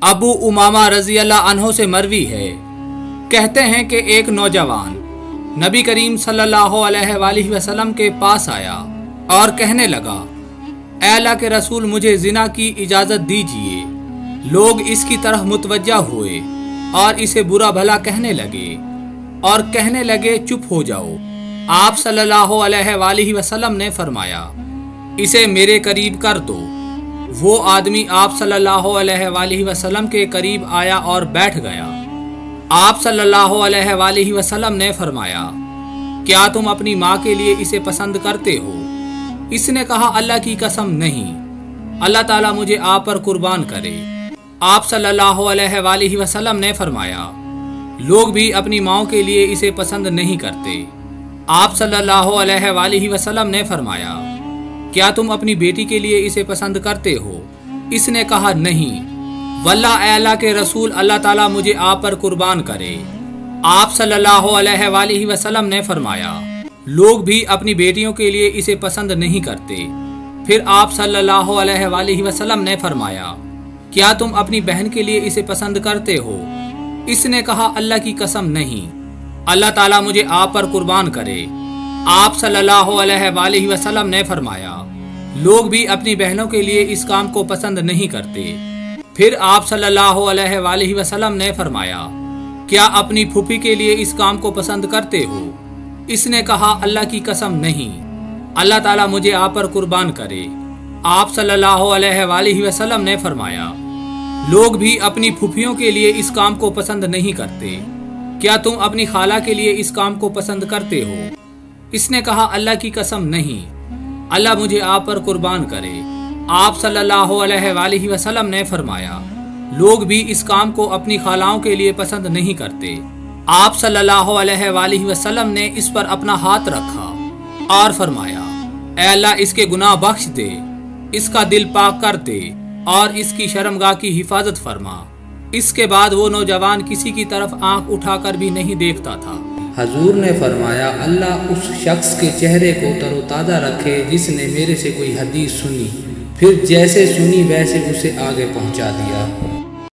ابو امامہ رضی اللہ عنہ سے مروی ہے، کہتے ہیں کہ ایک نوجوان نبی کریم صلی اللہ علیہ وآلہ وسلم کے پاس آیا اور کہنے لگا، اے اللہ کے رسول، مجھے زنا کی اجازت دیجیے۔ لوگ اس کی طرف متوجہ ہوئے اور اسے برا بھلا کہنے لگے اور کہنے لگے چپ ہو جاؤ۔ آپ صلی اللہ علیہ وآلہ وسلم نے فرمایا، اسے میرے قریب کر دو۔ وہ آدمی آپ صلی اللہ علیہ وآلہ وسلم کے قریب آیا اور بیٹھ گیا۔ آپ صلی اللہ علیہ وآلہ وسلم نے فرمایا، کیا تم اپنی ماں کے لیے اسے پسند کرتے ہو؟ اس نے کہا، اللہ کی قسم نہیں، اللہ تعالیٰ مجھے آپ پر قربان کرے۔ آپ صلی اللہ علیہ وآلہ وسلم نے فرمایا، لوگ بھی اپنی ماں کے لیے اسے پسند نہیں کرتے۔ آپ صلی اللہ علیہ وآلہ وسلم نے فرمایا، کیا تم اپنی بیٹی کے لیے اسے پسند کرتے ہو؟ اس نے کہا، نہیں، واللہ اے اللہ کے رسول، اللہ تعالیٰ مجھے آپ پر قربان کرے۔ آپ صلی اللہ علیہ وآلہ وسلم نے فرمایا، لوگ بھی اپنی بیٹیوں کے لیے اسے پسند نہیں کرتے۔ پھر آپ صلی اللہ علیہ وآلہ وسلم نے فرمایا، کیا تم اپنی بہن کے لیے اسے پسند کرتے ہو؟ اس نے کہا، اللہ کی قسم نہیں، اللہ تعالیٰ مجھے آپ پر قربان کرے۔ آپ صلی اللہ علیہ وآلہ وسلم نے فرمایا، لوگ بھی اپنی بہنوں کے لیے اس کام کو پسند نہیں کرتے۔ پھر آپ صلی اللہ علیہ وآلہ وسلم نے فرمایا، کیا اپنی پھوپھی کے لیے اس کام کو پسند کرتے ہو؟ اس نے کہا، اللہ کی قسم نہیں، اللہ تعالیٰ مجھے آپ پر قربان کرے۔ آپ صلی اللہ علیہ وآلہ وسلم نے فرمایا، لوگ بھی اپنی پھوپھیوں کے لیے اس کام کو پسند نہیں کرتے۔ کیا تم اپنی خالہ کے لیے اس کام کو پسند کرتے ہو؟ اس نے کہا، اللہ کی قسم نہیں، اللہ مجھے آپ پر قربان کرے۔ آپ صلی اللہ علیہ وآلہ وسلم نے فرمایا، لوگ بھی اس کام کو اپنی خالاؤں کے لیے پسند نہیں کرتے۔ آپ صلی اللہ علیہ وآلہ وسلم نے اس پر اپنا ہاتھ رکھا اور فرمایا، اے اللہ اس کے گناہ بخش دے، اس کا دل پاک کر دے اور اس کی شرمگاہ کی حفاظت فرما۔ اس کے بعد وہ نوجوان کسی کی طرف آنکھ اٹھا کر بھی نہیں دیکھتا تھا۔ حضور نے فرمایا، اللہ اس شخص کے چہرے کو تر و تازہ رکھے جس نے میرے سے کوئی حدیث سنی، پھر جیسے سنی ویسے اسے آگے پہنچا دیا۔